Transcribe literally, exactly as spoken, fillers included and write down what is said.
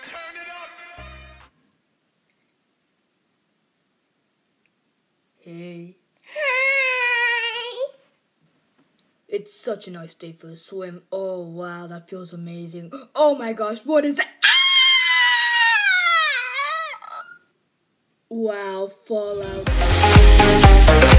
Turn it up. Hey. Hi. It's such a nice day for a swim. Oh, wow, that feels amazing. Oh my gosh, what is that? Wow, Fallout.